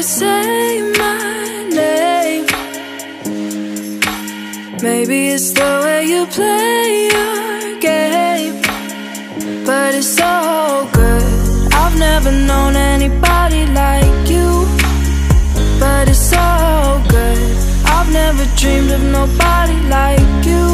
you say my name. Maybe it's the way you play your game, but it's so good. I've never known anybody like you, but it's so good. I've never dreamed of nobody like you.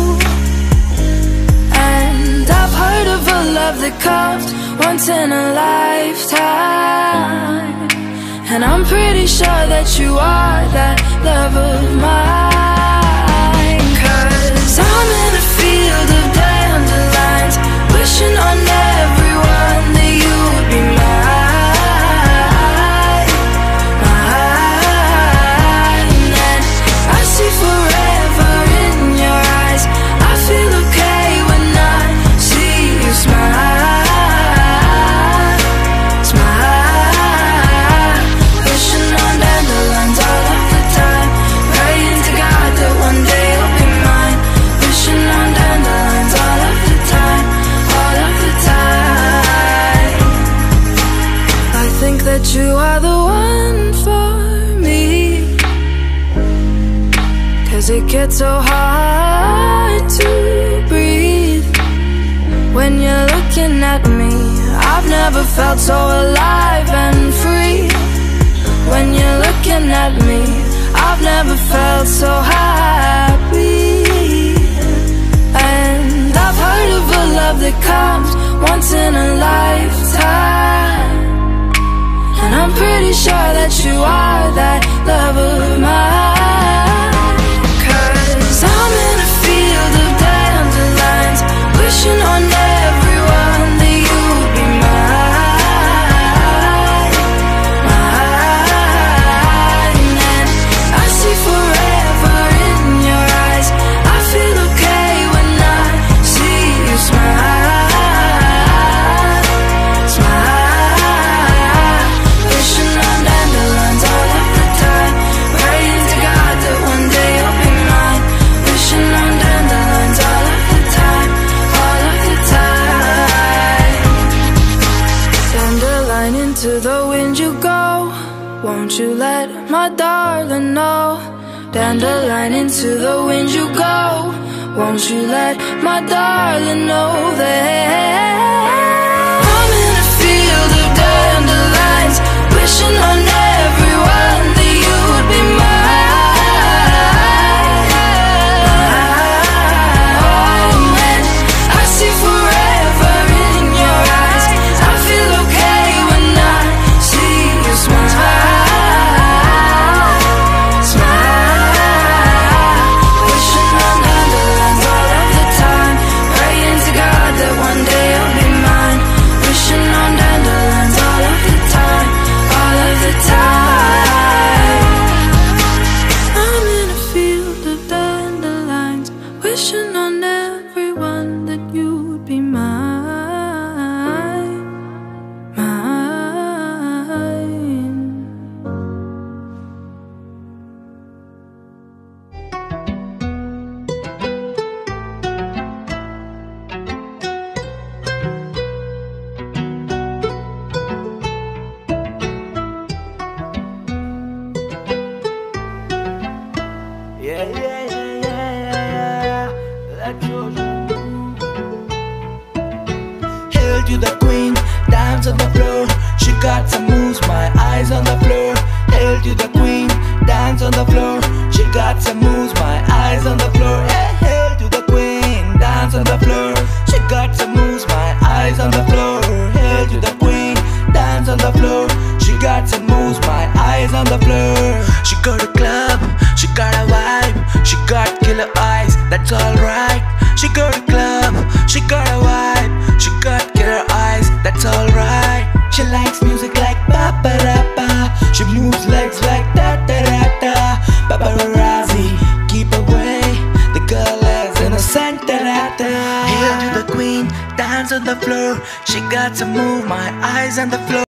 And I've heard of a love that comes once in a lifetime, and I'm pretty sure that you are that love of mine. 'Cause I'm in a field of dandelions, wishing on everyone that you would be mine, mine. And I see forever in your eyes. I feel okay when I see you smile, smile. Wishing on dandelions all of the time, praying to God that one day you'll be mine. Wishing on dandelions all of the time, all of the time. I think that you are the one for me, 'cause it gets so hard to breathe when you're looking at me. I've never felt so alive and free. When you're looking at me, I've never felt so happy. And I've heard of a love that comes once in a lifetime, and I'm pretty sure that you are that love of mine. 'Cause I'm in a field of dandelions, wishing on everyone that you would be mine, mine. And I see forever in your eyes. I feel okay when I see you smile, smile. Wishing on dandelions all of the time, praying to God that one day you'll be mine. Wishing on dandelions all of the time, all of the time. Dandelion, into the wind you go, won't you let my darling know? Dandelion, into the wind you go, won't you let my darling know that I'm in a field of dandelions, wishing on everyone that you would be mine. And I see forever in your eyes. I feel okay when I see you smile, smile. Wishing on dandelions all of the time, praying to God that one day you'll be mine. Wishing on dandelions all of the time, all of the time. I'm in a field of dandelions, wishing on everyone that you would be mine, mine. Yeah, yeah, yeah, yeah. Let's go. Hail to the queen, dance on the floor. She got some moves, my eyes on the floor. Hail to the queen, dance on the floor. She got some moves, my eyes on the floor. Hey, hail to the queen, dance on the floor. She got some moves, my eyes on the floor. Hail to the queen, dance on the floor. She got some moves, my eyes on the floor. She got a club, she got a vibe, she got killer eyes, that's alright. She got a club, she got a vibe, she got killer eyes, that's alright. She likes music like ba-ba-da-ba. She moves legs like da-da-da-da. Paparazzi, keep away, the girl is innocent, da-da-da. Hail to the queen, dance on the floor. She got to move, my eyes on the floor.